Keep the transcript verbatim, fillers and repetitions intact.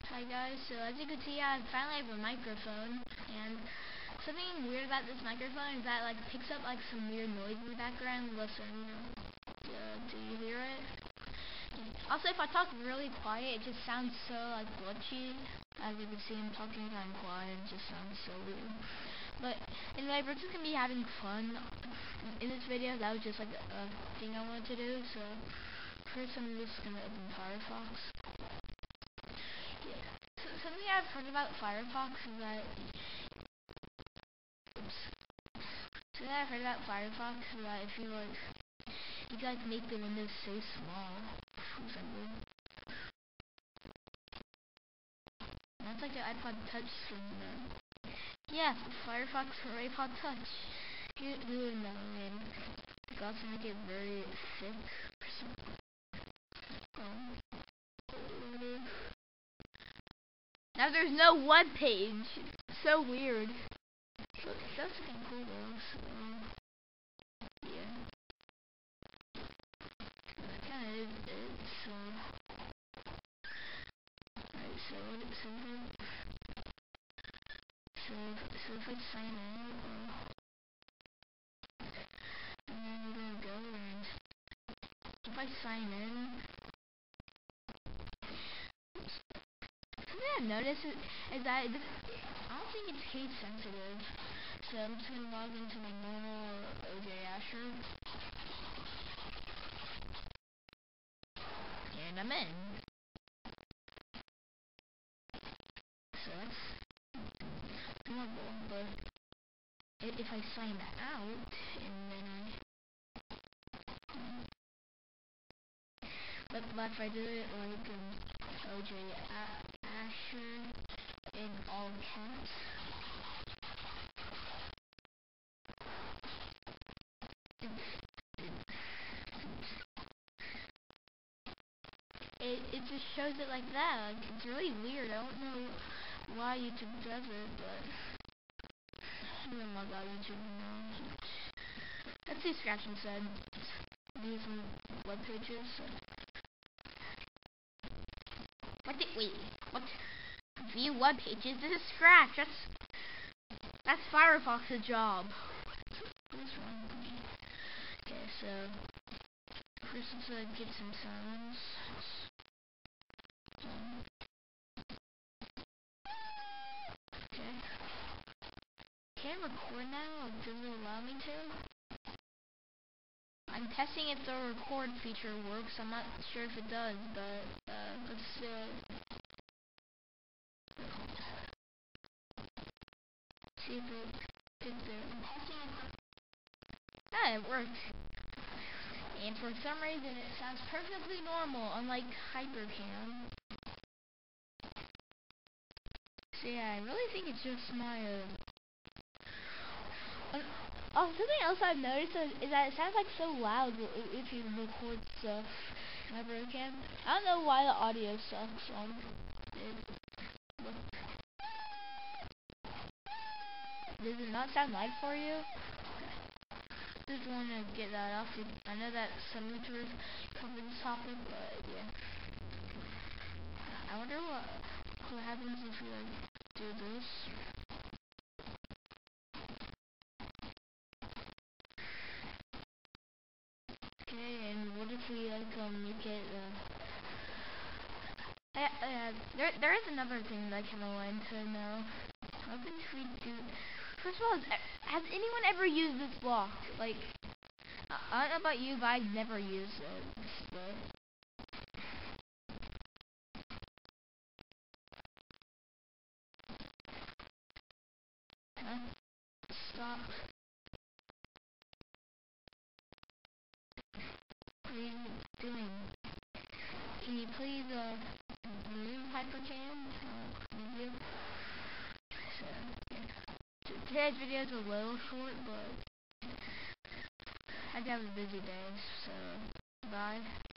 Hi guys, so as you can see I finally have a microphone, and something weird about this microphone is that it, like picks up like some weird noise in the background. Listen, uh, do you hear it? Also, if I talk really quiet, it just sounds so like glitchy. As you can see, I'm talking kind of quiet, it just sounds so weird. But anyway, we're just gonna be having fun in this video. That was just like a, a thing I wanted to do. So first, I'm just gonna open Firefox. Something I've heard about Firefox is that oops. Something I've heard about Firefox is that if you like you can like make the windows so small. For example. That's like the iPod Touch from the yeah, Firefox for iPod Touch. Who who would know, man? You can also make it very thick or something. Um, Now there's no web page. So weird. So that's kind of cool though. So yeah, that kind of is it. So alright. So so so so if I sign in, uh, and then we're gonna go and if I sign in. Something I've noticed is, is that it I don't think it's case sensitive. So I'm just gonna log into my normal O J Asher. And I'm in. So that's normal, but if I sign out and then I but, but if I do it like um, O J Asher in all caps. It, it just shows it like that. Like, it's really weird. I don't know why YouTube does it, but I don't know about YouTube now. Let's see Scratch instead. These web pages. What did wait? What? View web pages? This is Scratch. That's that's Firefox's job. What's wrong with me? Okay, so first let's uh, get some sounds. Um, okay. Can I record now? Does it allow me to? I'm testing if the record feature works. I'm not sure if it does, but uh, let's uh, see if it did there. I'm testing it. Ah, it worked. And for some reason, it sounds perfectly normal, unlike Hypercam. So yeah, I really think it's just my. Uh, uh, oh, something else I've noticed is, is that it sounds like so loud if you record stuff. Hypercam. I don't know why the audio sucks on it. Does it not sound loud for you? Just want to get that off. I know that some YouTubers cover this topic, but yeah. I wonder what what happens if we like do this. Okay, and what if we like um make it uh, uh, uh there there is another thing that I kind of wanted to know. What if we do? First of all, has anyone ever used this block? Like, I don't know about you, but I've never used it. But huh? Stop. What are you doing? Can you please uh remove Hypercam? Uh, review? So, yeah. Today's video is a little short, but I have a busy day, so bye.